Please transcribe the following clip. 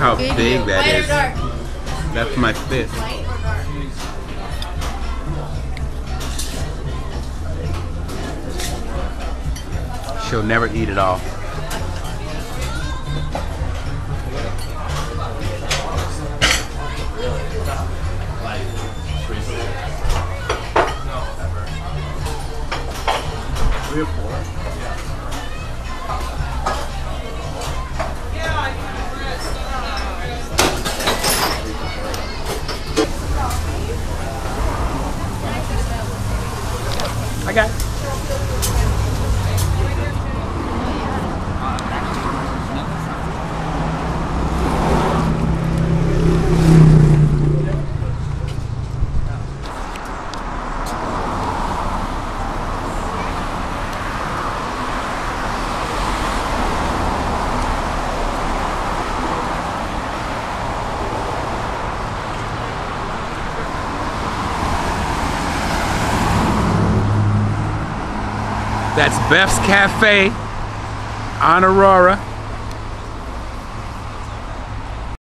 how big that is. That's my fist. She'll never eat it all. I got it. That's Beth's Cafe on Aurora.